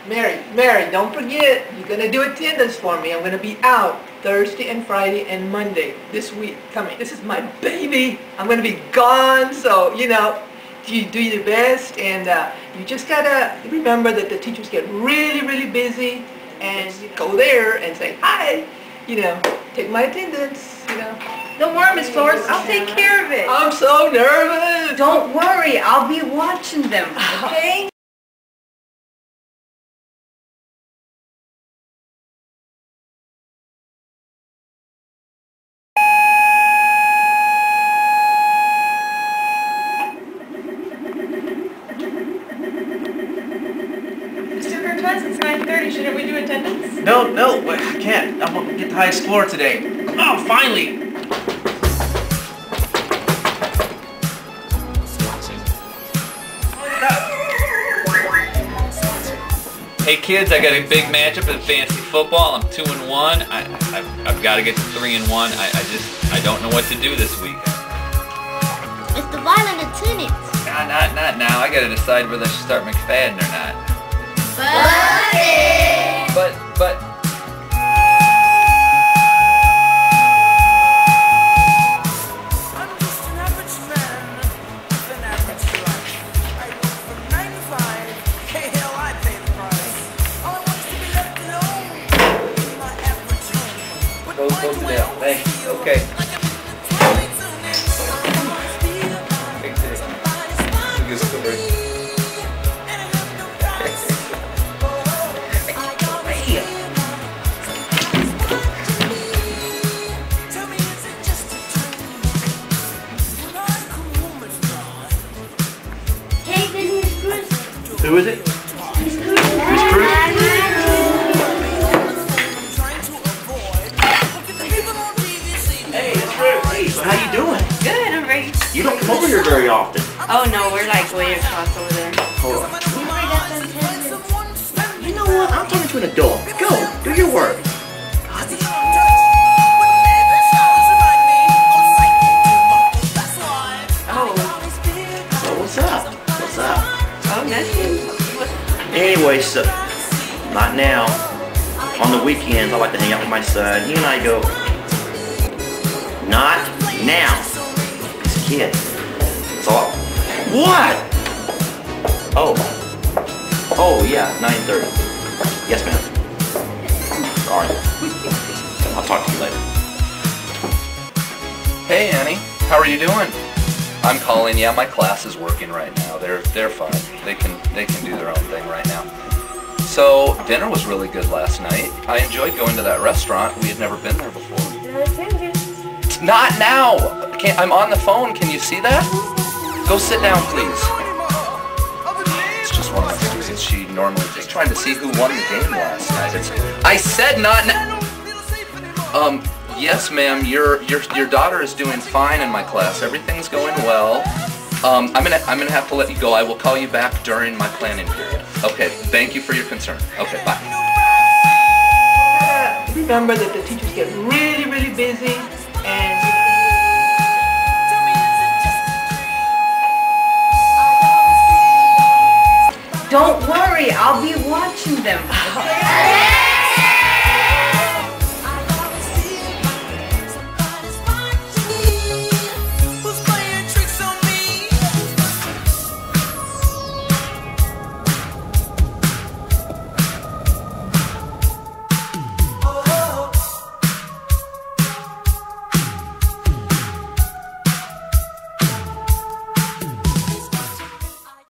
Mary, don't forget, you're going to do attendance for me. I'm going to be out Thursday and Friday and Monday this week coming. This is my baby. I'm going to be gone, so, you know, you do your best, and you just got to remember that the teachers get really, really busy, and go there and say, hi, you know, take my attendance, you know. Don't worry, Miss Flores, I'll take care of it. I'm so nervous. Don't worry, I'll be watching them, okay? It's 9:30. Shouldn't we do attendance? No, I can't. I'm gonna get the highest score today. Oh, finally! Hey kids, I got a big matchup in fantasy football. I'm 2-1. I've got to get to 3-1. I don't know what to do this week. It's the violent attendance. Not now. I got to decide whether I should start McFadden or not. But. Close it down. Thank you. Okay. Good story. Who is it? Miss Cruz? Hey, Miss Cruz. Hey, so how you doing? Good, I'm ready. You don't come over here very often. Oh no, we're like way across over there. Hold on. You know what? I'm talking to an adult. Go, do your work. So what's up? What's up? Oh, nothing. Anyway, so not now. On the weekends, I like to hang out with my son. He and I go. Not now. He's a kid. That's all. What? Oh yeah, 9:30. Yes, ma'am. Sorry. I'll talk to you later. Hey Annie, how are you doing? I'm calling. Yeah, my class is working right now. They're fine. They can do their own thing right now. So dinner was really good last night. I enjoyed going to that restaurant. We had never been there before. Not now. I'm on the phone. Can you see that? Go sit down, please. It's just one of the things that she normally just trying to see who won the game last night. I said not now. Yes, ma'am. Your daughter is doing fine in my class. Everything's going well. I'm gonna have to let you go. I will call you back during my planning period. Okay. Thank you for your concern. Okay. Bye. Remember that the teachers get really, really busy, and Don't worry, I'll be watching them, okay?